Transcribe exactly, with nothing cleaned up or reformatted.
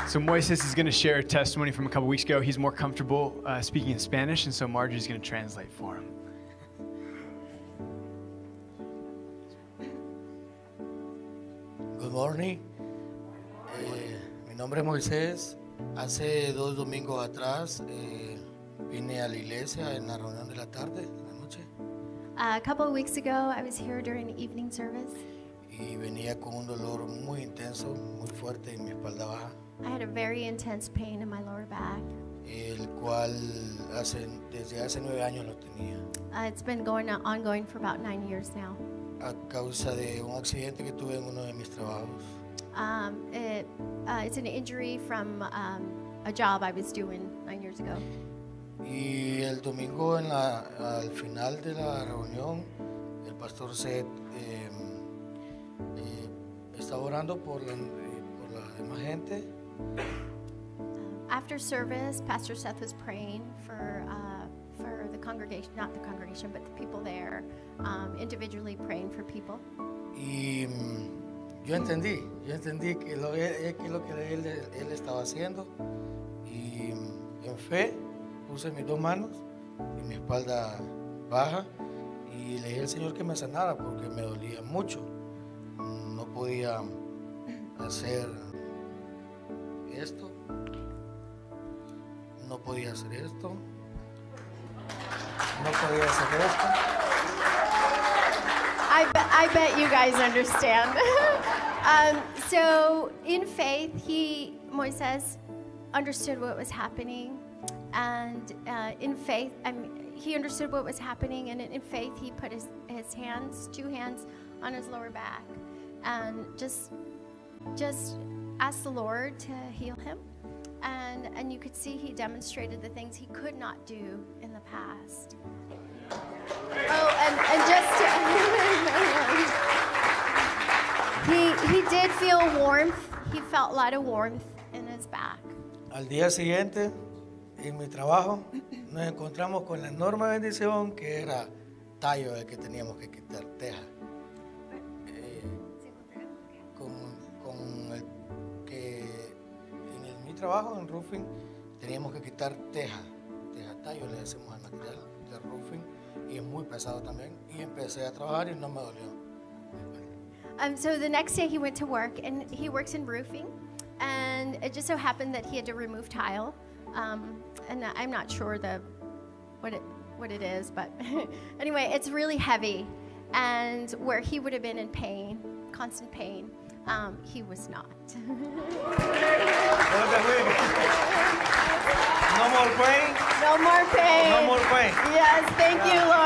So Moises is going to share a testimony from a couple weeks ago. He's more comfortable uh, speaking in Spanish, and so Marjorie's going to translate for him. Good morning. Eh, mi nombre es Moisés. Hace dos domingos atrás eh, vine a la iglesia en la reunión de la tarde, de la noche. Uh, a couple of weeks ago, I was here during the evening service. Y venía con un dolor muy intenso, muy fuerte en mi espalda baja, I had a very intense pain in my lower back. el cual hace, desde hace nueve años lo tenía, Uh, it's been going on, ongoing for about nine years now. a causa de un accidente que tuve en uno de mis trabajos. Um, it, uh, it's an injury from um, a job I was doing nine years ago. Y el domingo en la, al final de la reunión, el pastor Seth eh, eh, estaba orando por la, eh, por la demás gente. Um, after service, Pastor Seth was praying for uh, for the congregation, not the congregation, but the people there, um, individually praying for people. Y mm, yo entendí, yo entendí que lo, eh, que lo que él, él estaba haciendo. Y mm, en fe puse mis dos manos y mi espalda baja y le dije al Señor que me sanara porque me dolía mucho. No podía hacer esto, no podía hacer esto, no podía hacer esto. I, be, I bet you guys understand. um, so in faith, he, Moises, understood what was happening. And uh, in faith, I mean, he understood what was happening. And in faith, he put his, his hands, two hands, on his lower back. And just, just asked the Lord to heal him. And, and you could see he demonstrated the things he could not do in the past. Oh, and, and just he, he did feel warmth. He felt a lot of warmth in his back. Al día siguiente, en mi trabajo, nos encontramos con la enorme bendición que era tallo el que teníamos que quitar, teja. Eh, con, con el que en el, mi trabajo, en roofing, teníamos que quitar teja, teja tallo, le decimos al material de roofing, y es muy pesado también. Y empecé a trabajar y no me dolió. Um, so the next day he went to work, and he works in roofing, and it just so happened that he had to remove tile. Um, and I'm not sure the what it what it is, but anyway, it's really heavy, and where he would have been in pain, constant pain, um, he was not. No more pain. No more pain. No more pain. Yes, thank you, Lord.